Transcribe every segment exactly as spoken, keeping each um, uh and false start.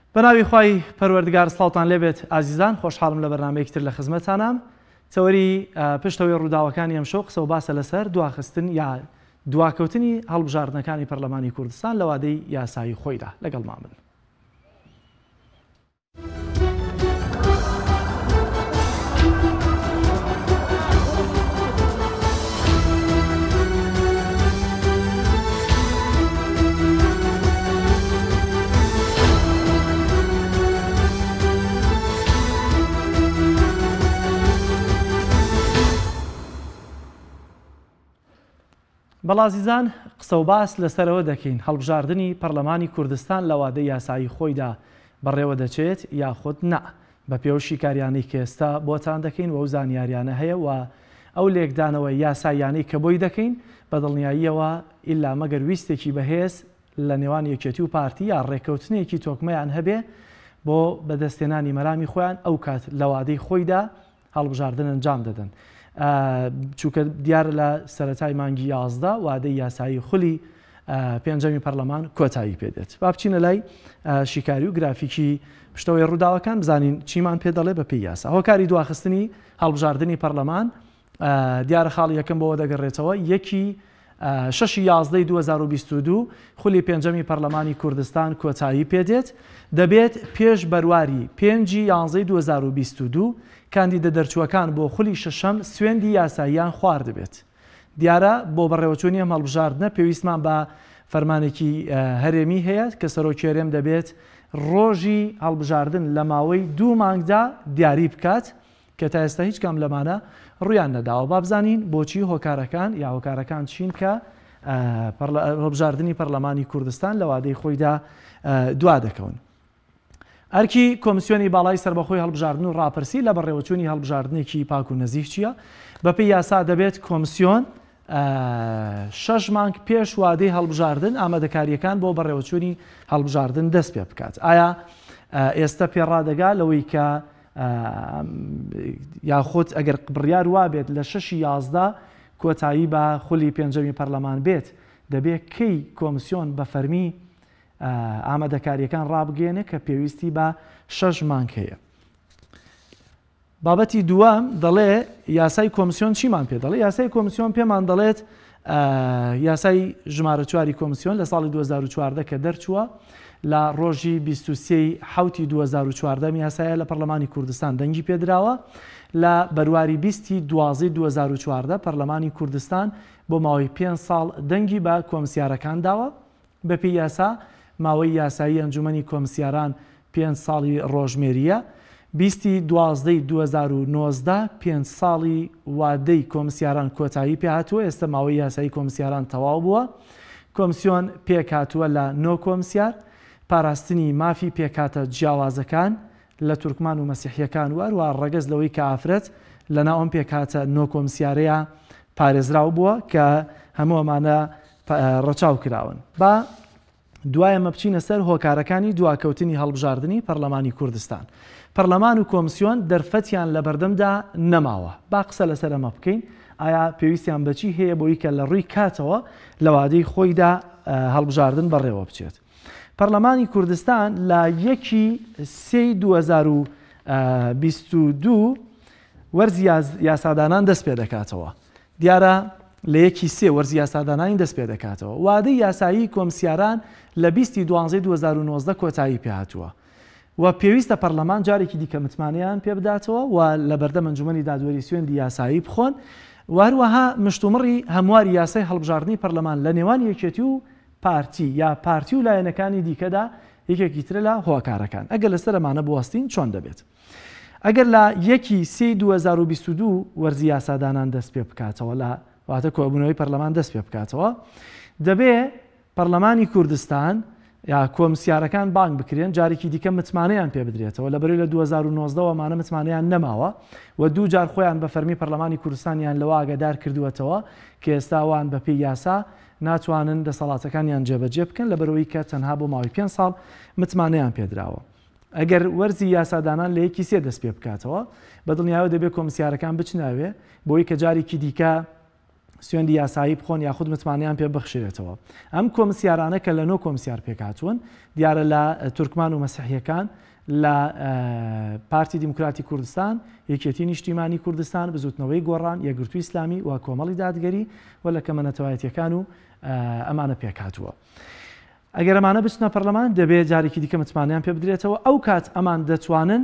بەناوی خوای پەروەردگار سڵاوتان لێبێت ئازیزان، خۆشحاڵم لە بەرنامەیەکتر لە خزمەتتانم. تەوەری پشتەوەی ڕووداوەکانی ئەم شەو قسە و باسە لەسەر دواخستن یا دواکەوتنی هەڵبژاردنەکانی پەرلەمانی کوردستان لە وادەی یاسایی خۆیدا. لەگەڵمان بن. بەڵازیزان، قسە و باس لەسەرەوە دەکەین هەڵبژاردننی پەرلەمانی کوردستان لە وادەی یاسایی خۆیدا بەڕێوە دەچێت یاخود نا بە پێوشی کاریانەی کە ئێستا بۆتان دەکەین و ئەو زانیاریانە هەیە و ئەو لێکدانەوە یاساییانەی کە بۆی دەکەین بە دڵنیاییەوە ئیلا مەگەر ویستێکی بەهێز لە نێوان یەکێتی و پارتی یا ڕێکەوتنێکی تۆکمەیان هەبێ بۆ بەدەستێنانی مەرامی خۆیان ئەو کات لە وادەی خۆیدا هەڵبژاردن ئەنجام دەدەن. چووکە دیارە لە سەرەتای مانگی یازدە وادەی یاسایی خولی پێنجەمی پەرلەمان کۆتایی پێدێت. با بچینە لای شیکاری و گرافیکی پشتەوەی ڕووداوەکان بزانین چیمان پێ دەڵێ بە پێی یاسا. هۆکاری دواخستنی هەڵبژاردننی پەرلەمان دیارە خاڵی یەکەم بۆەوە دەگەڕێتەوە یەکی شەشی یازدەی دوو هەزار و بیست و دوو خولی پێنجەمی پەرلەمانی کوردستان کۆتایی پێدێت، دەبێت پێش بەرواری پێنجی یانزەی دوو هەزار و بیست و دوو کاندیدە دەرچووەکان بۆ خولی شەشەم سوێندی یاساییان خوارد بێت. دیارە بۆ بەڕێوەچوونی ئەم هەڵبژاردنە پێویستمان بە فەرمانێکی هەرێمی هەیە کە سەرۆکێرێم دەبێت ڕۆژی هەڵبژاردن لە ماوەی دوو مانگدا دیاری بکات کە تا ئێستا هیچ کام لەمانە ڕویان نەداوە. با بزانین بۆچی هۆکارەکان یا هۆکارەکان چین کە هەڵبژاردننی پەرلەمانی کوردستان لە وادەی خۆیدا دوا دەکەون. ئەرکی کۆمسیۆنی باڵای سەربەخۆی هەڵبژاردن و ڕاپرسی لە بەڕێوەچوونی هەڵبژاردنێکی پاک و نەزیف چییە؟ بەپێی یاسا دەبێت کۆمسیۆن شەش مانگ پێش وادەی هەڵبژاردن ئامادەکاریەکان بۆ بەڕێوەچوونی هەڵبژاردن دەست پێ بکات. ئایا ئێستا پێڕادەگا لەوەی کە یاخود ئەگەر بڕیار وابێت لە شەشی یازدە کۆتایی بە خولی پێنجەمی پەرلەمان بێت، دەبێت کەی کۆمسیۆن بە فەرمی ئامادەکاریەکان ڕابگەێنێ کە پێویستی بە شەش مانگ هەیە. بابەتی دووەم دەڵێ یاسای کۆمسیۆن چیمان پێ دەڵێ؟ یاسای کۆمسیۆن پێمان دەڵێت یاسای ژمارە چواری کۆمسیۆن لە ساڵی دوو هەزار و چواردە کە دەرچووە لە ڕۆژی بیست و سێی حوتی دوو هەزار و چواردە یاسایە لە پەرلەمانی کوردستان دەنگی پێدراوە. لە بەرواری بیستی دوازدەی دوو هەزار و چواردە پەرلەمانی کوردستان بۆ ماوەی پێنج ساڵ دەنگی بە کۆمسیارەکان داوە. بەپێی یاسا ماوەی یاسایی ئەنجومەنی کۆمسیاران پێنج ساڵی ڕۆژمێریە. بیستی دوازدەی دوو هەزار و نۆزدە پێنج ساڵی وادەی کۆمسیاران کۆتایی پێهاتووە. ئێستا ماوەی یاسایی کۆمسیاران تەواو بووە. کۆمسیۆن پێک هاتووە لە نۆ کۆمسیار پاراستنی مافی پێکاتە جیاوازەکان لە تورکمان و مەسیحیەکان وەروە ڕەگەز لەوەی کە ئافرەت لەناو ئەم پێکاتە نۆ کۆمسیارەیە پارێزراو بووە کە هەموو ئەمانە ڕەچاو کراون. با دوایە مە بچینە سەر هۆکارەکانی دواکەوتنی هەڵبژاردننی پەرلەمانی کوردستان. پەرلەمان و کۆمسیۆن دەرفەتیان لە بەردەمدا نەماوە. با قسە لەسەر ئەمە بکەین، ئایا پێویستیان بەچی هەیە بۆی کە لە ڕووی کاتەوە لە وادەی خۆیدا هەڵبژاردن بەڕێوە بچێت. پەرلەمانی کوردستان لە یەکی سێی دوو هەزار و بیست و دوو وەرزی یاسادانان دەست پێ دەکاتەوە. دیارە لە یەکی سێ وەرزی یاسادانانی دەست پێ دەکاتەوە. وادەی یاسایی کۆمسیاران لە بیستی دوانزەی دوو هەزار و نۆزدە کۆتایی پێهاتووە و پێویستە پەرلەمان جارێکی دیکە متمانەیان پێ بداتەوە و لە بەردەم ئەنجومەنی دادوەری سوێندی یاسایی بخۆن. وهروەها مشتومڕی هەمواری یاسای هەڵبژاردننی پەرلەمان لە نێوان یەکێتی و پارتی یا پارتی و لایەنەکانی دیکەدا یەکێکی ترە لە هۆکارەکان. ئەگەر لەسەر ئەمانە بوەستین چۆن دەبێت؟ ئەگەر لە یەکی سێی دوو هەزار و بیست و دوو وەرزی یاسادانان دەست پێ بکاتەوە لە واتە کۆبوونەوەی پەرلەمان دەست پێ بکاتەوە، دەبێ پەرلەمانی کوردستان یا کۆمسیارەکان بانگ بکرێن جارێکی دیکە متمانەیان پێ بدرێتەوە. لەبەرەوەی لە دوو هەزار و نۆزدە ئەمانە متمانەیان نەماوە و دوو جار خۆیان بە فەرمی پەرلەمانی کوردستانیان لەوە ئاگادار کردووەتەوە کە ئێستاوان بەپێی یاسا ناتوانن دەسەڵاتەکانیان جێبەجێ بکەن لەبەرەوەی کە تەنها بۆ ماوەی پێنج ساڵ متمانەیان پێدراوە. ئەگەر وەرزی یاسادانان لە یەکی سێ دەست پێ بکاتەوە، بەدڵنیاوە دەبێت کۆمسیارەکان بچناوێ بۆی کە جارێکی دیکە سوێندی یاسایی بخۆن یاخود متمانیان پێ بخشێتەوە. ئەم کۆمسیارانە کە لە نۆ کۆمسیار پێکاتوون دیارە لە تورکمان و مەسیحیەکان لە پارتی دیموکراتی کوردستان، یەکێتی نیشتیمانی کوردستان، بزوتنەوەی گۆڕان، یەکگرتووی ئیسلامی و کۆمەڵی دادگەری و لە کەمە نەتەوایەتیەکان و ئەمانە پێکاتووە. ئەگەر ئەمانە بچنە پەرلەمان دەبێت جارێکی دیکە متمانیان پێ بدرێتەوە. ئەو کات ئەمان دەتوانن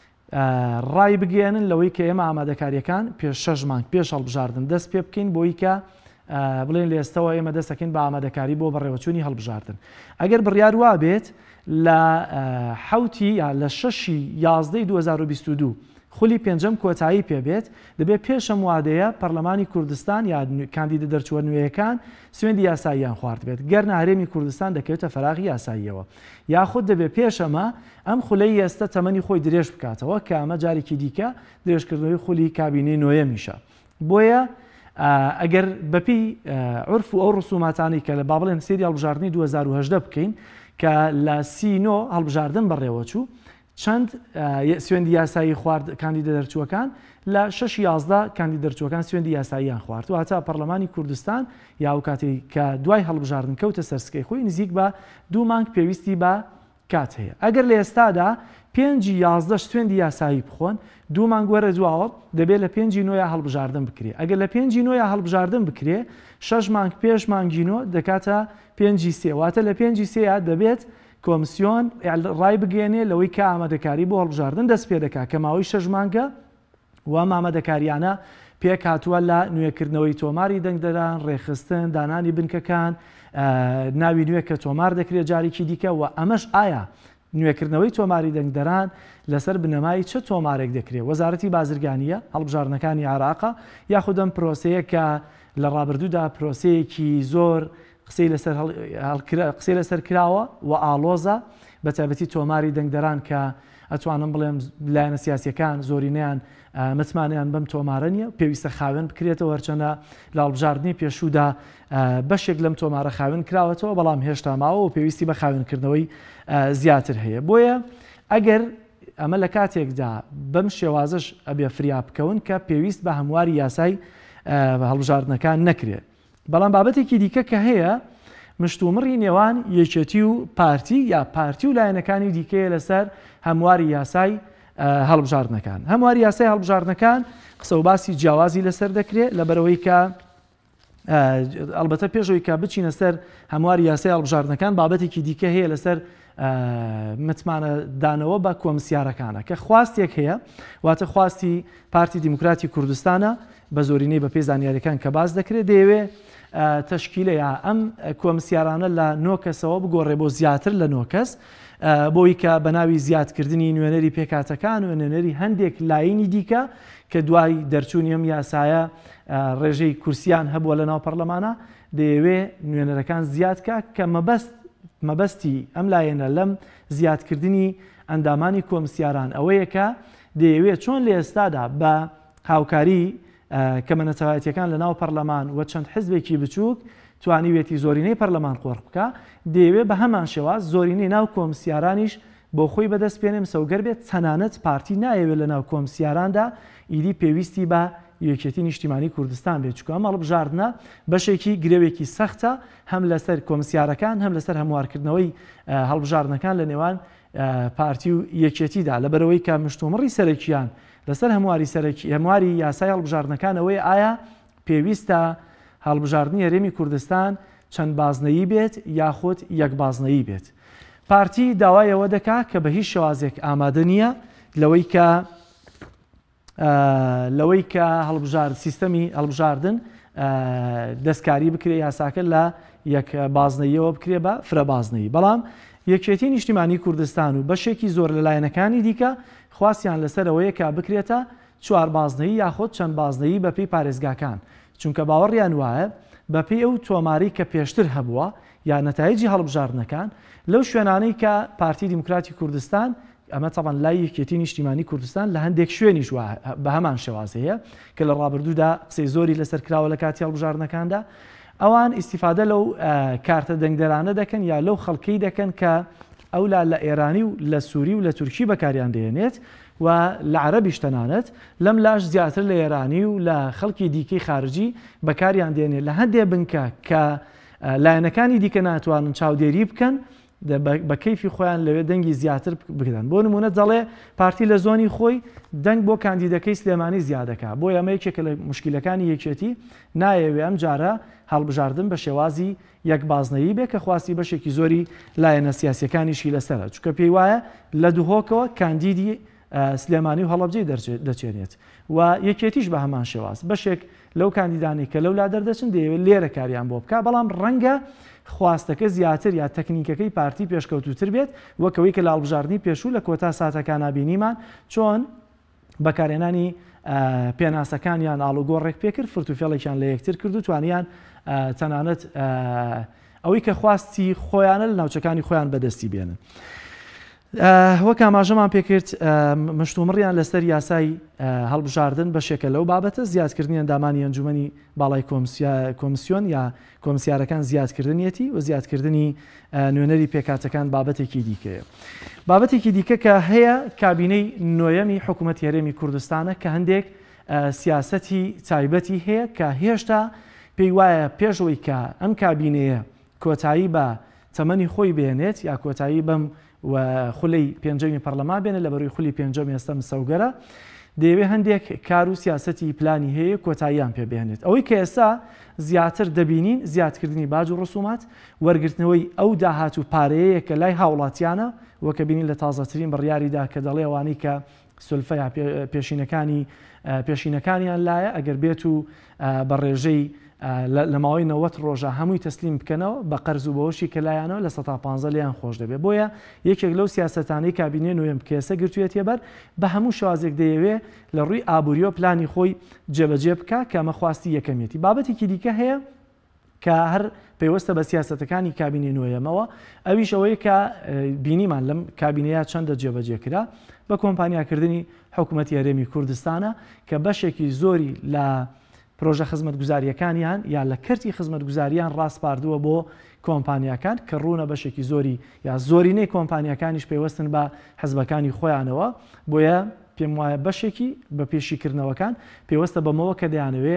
ڕای بگەێنن لەوەی کە ئێمە ئامادەکاریەکان پێش شەش مانگ پێش هەڵبژاردن دەست پێ بکەین بۆی کە بڵێن لە ئێستەوە ئێمە دەستەکەین بە ئامادەکاری بۆ بەڕێوەچوونی هەڵبژاردن. ئەگەر بڕیار وا بێت لە حوتی یا لە شەشی یازدەی دوو هەزار و بیست و دوو خولی پێنجەم کۆتایی پێبێت دەبێت پێش ئەم وادەیە پەرلەمانی کوردستان یا کاندیدە دەرچووە نوێیەکان سوێندی یاساییان خوارد بێت گەرنە هەرێمی کوردستان دەکەوێتە فەراغی یاساییەوە، یاخود دەبێت پێش ئەمە ئەم خولەی ئێستا تەمەنی خۆی درێژ بکاتەوە کە ئەمە جارێکی دیکە درێژکردنەوەی خولی کابینەی نوێیەمیشە. بۆیە ئەگەر بەپی عورف و ئەو ڕسوماتانی کە لە با بڵێن سێری هەڵبژاردننی دوو هەزار و هەژدە بکەین کە لە سی نۆ هەڵبژاردن بەڕێوەچوو چەند سوێندی یاسایی خوارد کاندیدە دەرچووەکان لە شەش یازدە کاندیدە دەرچووەکان سوێندی یاساییان خوارد و هەتا پەرلەمانی کوردستان یا ئەو کاتی کە دوای هەڵبژاردن کەوتە سەرسکەی خۆی نزیک بە دوو مانگ پێویستی بە کات هەیە. ئەگەر لە ئێستادا پێنجی یازدەش سوێندی یاسایی بخۆن دوو مانگ وەرە دواوە دەبێت لە پێنجی نۆیە هەڵبژاردن بکرێ. ئەگەر لە پێنجی نۆیە هەڵبژاردن بکرێ شەش مانگ پێش مانگی نۆ دەکاتە پێنجی سێ واتە لە پێنجی سێیا دەبێت کۆمسیۆن ڕای بگەێنێ لەوەی کە ئامادەکاری بۆ هەڵبژاردن دەست پێ دەکات کە ماوەی شەش مانگە و ئامادەکاریانە پێک هاتووە لە نوێکردنەوەی تۆماری دەنگدەران، ڕێخستن، دانانی بنکەکان، ناوی نوێ کە تۆمار دەکرێت جارێکی دیکە و ئەمەش ئایا نوێکردنەوەی تۆماری دەنگدەران لەسەر بنەمای چه تۆمارێک دەکرێت؟ وەزارەتی بازرگانیە هەڵبژاردنەکانی عێراقا یاخود ئەم پرۆسەیە کە لە ڕابردوودا پرۆسەیەکی زۆر قسەی لەسەر کراوە و ئالۆزە بە تایبەتی تۆماری دەنگدەران کە ئەتوانم بڵێم لایەنە سیاسیەکان زۆرینیان متمانیان بەم تۆمارە نیە پێویستە خاوێن بکرێتەوە وەرچەنە لە هەڵبژاردننی پێشوودا بەشێک لەم تۆمارە خاوێن کراوەتەوە بەڵام هێشتا ماوە و پێویستی بە خاوێنکردنەوەی زیاتر هەیە. بۆیە ئەگەر ئەمە لە کاتێکدا بەم شێوازش ئەبێ فریا بکەون کە پێویست بە هەمواری یاسای هەڵبژاردنەکان نەکرێت. بەڵام بابەتێکی دیکە کە هەیە مشتومڕی نێوان یەکێتی و پارتی یا پارتی و لایەنەکانی دیکەیە لەسەر هەمواری یاسای هەڵبژاردنەکان. هەمواری یاسای هەڵبژاردنەکان قسە و باسی جیاوازی لەسەر دەکرێت لەبەرەوەی کە ئەلبەتە پێشەوەی کە بچینە سەر هەمواری یاسای هەڵبژاردنەکان بابەتێکی دیکە هەیە لەسەر متمانە دانەوە بە کۆمسیارەکانە کە خواستێک هەیە واتە خواستی پارتی دیموکراتی کوردستانە بە زۆرینەی بە پێی زانیاریەکان کە باز دەکرێت دەیەوێت تەشکیلە یا ئەم کۆمسیارانە لە نۆ کەسەوە بگۆڕێ بۆ زیاتر لە نۆ کەس بۆی کە بە ناوی زیادکردنی نوێنەری پێکاتەکان و نوێنەری هەندێک لاینی دیکە کە دوای دەرچوونی ئەم یاسایە ڕێژەی کورسیان هەبووە لە ناو پەرلەمانە دەیەوێت نوێنەرەکان زیادکە کە مەبەست مەبەستی ئەم لایەنە لەم زیادکردنی ئەندامانی کۆمسیاران ئەوەیە کە دەیەوێت چۆن لە ئێستادا بە هاوکاری کەمە نەتەوایەتیەکان لە ناو پەرلەمان و چەند حزبێکی بچووک توانیوێتی زۆرینەی پەرلەمان قۆڕ بکە دەیەوێت بە هەمان شێواز زۆرینەی ناو کۆمسیارانیش بۆ خۆی بەدەست پێنێم سەوگەر بێت تەنانەت پارتی نایەوێت لە ناو کۆمسیاراندا ئیدی پێویستی بە یەکێتی نیشتیمانی کوردستان بێت چکە ئەم هەڵبژاردنە بەشێکی گرێوێکی سەختە هەم لەسەر کۆمسیارەکان هەم لەسەر هەموارکردنەوەی هەڵبژاردنەکان لە نێوان پارتی و یەکێتیدا لەبەرەوەی کە مشتومڕی سەرەکیان لەسەر هەمواری سەرەکی هەمواری یاسای هەڵبژاردنەکانەوەی ئایا پێویستە هەڵبژاردننی هەرێمی کوردستان چەند بازنەیی بێت یاخود یەک بازنەیی بێت. پارتی داوایەوە دەکات کە بە هیچ شێوازێک ئامادە نییە لەوەی کە لەوەی کە هەڵبژارد سیستەمی هەڵبژاردن دەستکاری بکرێ یاساکە لە یەک بازنەیەوە بکرێ بە فرە بازنەیی. بەڵام یەکێتی نیشتیمانی کوردستان و بەشێکی زۆر لە لایەنەکانی دیکە خواستیان لەسەرەوەیە کە بکرێتە چوار بازنەیی یاخود چەند بازنەیی بەپێی پارێزگاکان چونکە باوەڕیان وایە بەپێی ئەو تۆماری کە پێشتر هەبووە یا نەتایجی هەڵبژاردنەکان لەو شوێنانەی کە پارتی دیموکراتی کوردستان ئەمە تەبەن لای یەکێتی نیشتیمانی کوردستان لە هەندێک شوێنیش بە هەمان شێواز هەیە کە لە ڕابردوودا قسەی زۆری لەسەر کراوە لە کاتی هەڵبژاردنەکاندا ئەوان ئیسیفادە لەو کارتە دەنگدەرانە دەکەن یا لەو خەڵکەی دەکەن کە ئەولا لە ئێرانی و لە سووری و لە تورکی بەکاریان دێنێت و لە عەرەبیش تەنانەت لەم لاش زیاتر لە ئێرانی و لە خەڵکی دیکەی خارجی بەکاریان دێنێت لە هەندێک بنکە کە لایەنەکانی دیکە ناتوانن چاودێری بکەن بە کەیفی خۆیان لەوێ دەنگی زیاتر بکەن. بۆ نمونە دەڵێ پارتی لە زۆنی خۆی دەنگ بۆ کاندیدەکەی سلێمانی زیادەکە، بۆ ئەمە یەکێکە لە مشکلەکانی یەکێتی نایەوێ ئەم جارە هەڵبژاردن بە شێوازی یەک بازنەیی بێ کە خواستی بەشێکی زۆری لایەنە سیاسیەکانیشی لەسەرە، چونکە پێی وایە لە دووهۆکەوە کاندیدی سلێمانی و هەڵەبجەی دەچێنێت و یەکێتیش بە هەمان شێواز بەشێک لەو کاندیدانی کە لەولا دەردەچن دەیەوێت لێرە کاریان بۆ بکە، بەڵام ڕەنگە خواستەکە زیاتر یا تەکنیکەکەی پارتی پێشکەوتوتر بێت وەکەوەی کە لە هەڵبژاردننی پێشوو لە کۆتا ساتەکان بینیمان چۆن بەکارهێنانی پێناسەکانیان ئاڵوگۆڕێک پێکرد، فرتوفێڵێکیان لە یەکتر کرد و توانیان تەنانەت ئەوەی کە خواستی خۆیانە لە ناوچەکانی خۆیان بەدەستی بێنن. وەک ئاماژەمان پێکرد مشتومڕیان لەسەر یاسای هەڵبژاردن بەشێکە لەو بابەتە زیادکردنی ئەندامانی ئەنجومەنی باڵای کۆمسیۆن یا کۆمسیارەکان زیادکردنیەتی و زیادکردنی نوێنەری پێکاتەکان بابەتێکی دیکەیە. بابەتێکی دیکە کە هەیە کابینەی نۆیەمی حکوومەتی هەرێمی کوردستانە کە هەندێک سیاسەتی تایبەتی هەیە کە هێشتا پێی وایە پێشەوەی کە ئەم کابینەیە کۆتایی بە تەمەنی خۆی بێنێت یا کۆتایی بەم و خولی پێنجەمی پەرلەمان بێنە لە بەرووی خولی پێنجەمی ئێستا مسەوگەرە دەیەوێت هەندێک کار و سیاسەتی پلانی هەیە کۆتاییان پێبێنێت. ئەوەی کە ئێستا زیاتر دەبینین زیادکردنی باج و ڕسومات وەرگرتنەوەی ئەو داهات و پارەیە کە لای هاوڵاتیانە وەکە بینین لە تازەترین بڕیاریدا کە دەڵێ ئەوانەی کە سولفە یا پێشینەکانی پێشینەکانیان لایە ئەگەر بێت و بە ڕێژەی لە ماوەی نەوەت ڕۆژە هەمووی تەسلیم بکەنەوە بە قەرز و بەوەشی کە لایەنەوە لە سەد و پانزە لیان خۆش دەبێت. بۆیە یەکێک لەو سیاسەتانەی کابینێ نوێم کێسە گرتوێتە بەر بە هەموو شێوازێک دەیەوێت لە ڕووی ئابووری و پلانی خۆی جێبەجێ بکە کە ئەمە خواستی یەکەمیەتی. بابەتێکی دیکە هەیە کە هەر پێوەستە بە سیاسەتەکانی کابینێ نوێیەمەوە ئەویش ئەوەیە کە بینیمان لەم کابینەیە چەندە جێبەجێکرا بە کۆمپانیاکردنی حکوومەتی هەرێمی کوردستانە کە بەشێکی زۆری لە پرۆژە خزمەتگوزاریەکانیان یا لە کەرتی خزمەتگوزاریان ڕاستپاردووە بۆ کۆمپانیاکان کە ڕوونە بەشێکی زۆری یا زۆرینەی کۆمپانیەکانیش پێوەستن بە حەزبەکانی خۆیانەوە. بۆیە پێم وایە بەشێکی بە پێشیکردنەوەکان پێوەستە بەمەوە کە دەیانەوێ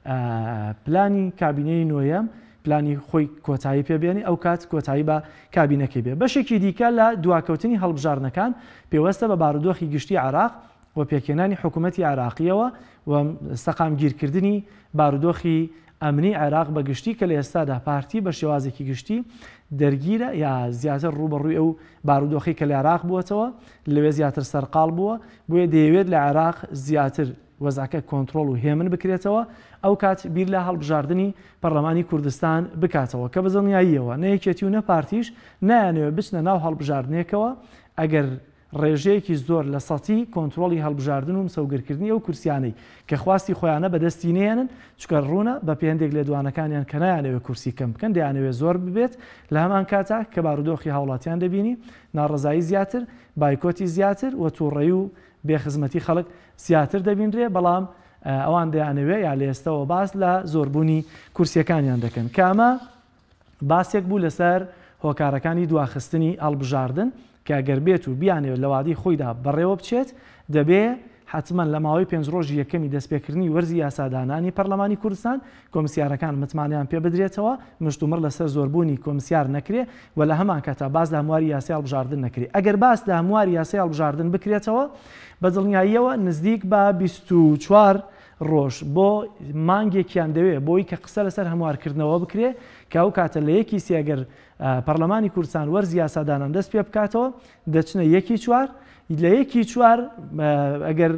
پلانی کابینەی نوێیەم پلانی خۆی کۆتایی پێبێنی ئەو کات کۆتایی بە کابینەکەی بێ. بەشێکی دیکە لە دواکەوتنی هەڵبژاردنەکان پێوەستە بە بارودۆخی گشتی عێراق و پێکێنانی حکوومەتی عێراقیەوە و سەقامگیرکردنی بارودۆخی ئەمنی عێراق بە گشتی کە لە ئێستادا پارتی بە شێوازێکی گشتی دەرگیرە یا زیاتر ڕوبەڕووی ئەو بارودۆخی کە لە عێراق بووەتەوە لەوێ زیاتر سەرقاڵ بووە بۆیە دەیەوێت لە عێراق زیاتر وەزعەکە کۆنتڕۆڵ و هێمن بکرێتەوە ئەو کات بیر لە هەڵبژاردننی پەرلەمانی کوردستان بکاتەوە کە بەزڵنیاییەوە نەیەکێتی و نەپارتیش نایانەوێت بچنە ناو هەڵبژاردنێکەوە ئەگەر ڕێژەیەکی زۆر لە سەتی کۆنتترۆلی هەڵبژاردن و مسەوگرکردنی ئەو کورسیانەی کە خواستی خۆیانە بەدەستی نێنن چکە ڕوونە بە پێندێک لە دوانەکانیان کە نایانەوێت کورسی کەم بکەن دەیانەوێت زۆر ببێت لە هەمان کاتا کە بارودۆخی هاوڵاتیان دەبینی ناڕزایی زیاتر بایکۆتی زیاتر و تووڕێی و بێخزمەتی خەڵک زیاتر دەبینرێ بەڵام ئەوان دەیانەوێت یا لە ئێستەوە باس لە زۆربوونی کورسیەکانیان دەکەن کامە باسێک بوو لەسەر هۆکارەکانی دواخستنی هەڵبژاردن کە گەر بێت و بیانێت لە وادی خۆیدا بەڕێوە بچێت دەبێ حتمما لە ماوەی پێنج ڕۆژی یەکەمی دەستپێکردنی وەرزی یاسادانانی پەرلەمانی کوردستان کۆمسیارەکان متمانیان پێ بدرێتەوە مشتومڕ لەسەر زۆربوونی کۆمسیار نەکرێ و لە هەمان کاتا باس لە هەمواری یاسی هەڵبژاردن نەکرێ. ئەگەر باس لە هەمواری یاسی هەڵبژاردن بکرێتەوە بە دڵنیاییەوە نزیک بە بیست و چوار ڕۆژ بۆ مانگێکیان دەوێت بۆی کە قسە لەسەر هەموارکردنەوە بکرێ کە ئەو کاتە لە یەکی سێگەر پەرلەمانی کوردستان وەرزی یاسادانان دەست پێ بکاتەوە دەچنە یەکی چوار لە یەکی چوار ئەگەر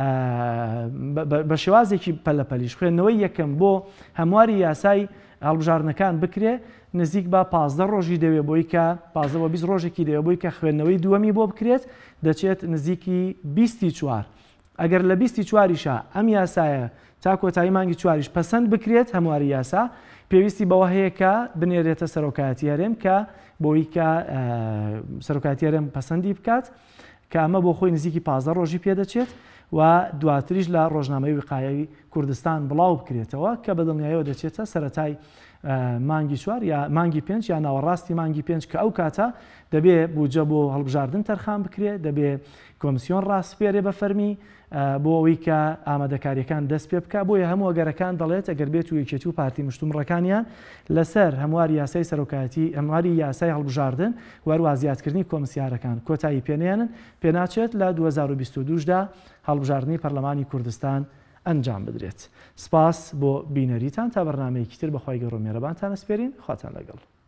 بە شێوازێکی پەلەپەلیش خوێندنەوەی یەکەم بۆ هەمواری یاسای هەڵبژاردنەکان بکرێ نزیک بە پازدە ڕۆژی دەوێت بۆی کە پازدە بۆ بیست ڕۆژێکی دەوێت بۆی کە خوێندنەوەی دووەمی بۆ بکرێت دەچێت نزیکی بیستی چوار. ئەگەر لە بیستی چواریشە ئەم یاسایە تا کۆتایی مانگی چواریش پەسەند بکرێت هەمواری یاسا پێویستی بەوە هەیە کە بنێرێتە سەرۆکایەتی هەرێم کە بۆی کە سەرۆکایەتی هەرێم پەسەندی بکات کە ئەمە بۆ خۆی نزیکی پازدە ڕۆژی پێدەچێت و دواتریش لە ڕۆژنامەی وقایەوی کوردستان بڵاو بکرێتەوە کە بە دڵنیاییەوە دەچێتە سەرەتای مانگی چوار یا مانگی پێنج یا ناوەڕاستی مانگی پێنج کە ئەو کاتە دەبێ بودجە بۆ هەڵبژاردن تەرخان بکرێت دەبێ کۆمسیۆن ڕاستپێرێ بە فەرمی بۆ ئەوەی کە ئامادەکاریەکان دەست پێ بکە بۆیە هەموو ئەگەرەکان دەڵێت ئەگەر بێت و یەکێتی و پارتی مشتومڕەکانیان لەسەر هەمواری یاسای سەرۆکایەتی هەمواری یاسای هەڵبژاردن وەروە زیادکردنی کۆمسیارەکان کۆتایی پێنێنن پێناچێت لە دوو هەزار و بیست و دوودا هەڵبژاردننی پەرلەمانی کوردستان ئەنجام بدرێت. سپاس بۆ بینەریتان تا بەرنامەیەکی تر بەخوای گەڕۆ میێرەبانتان ئەسپێرین خواتان لەگەڵ.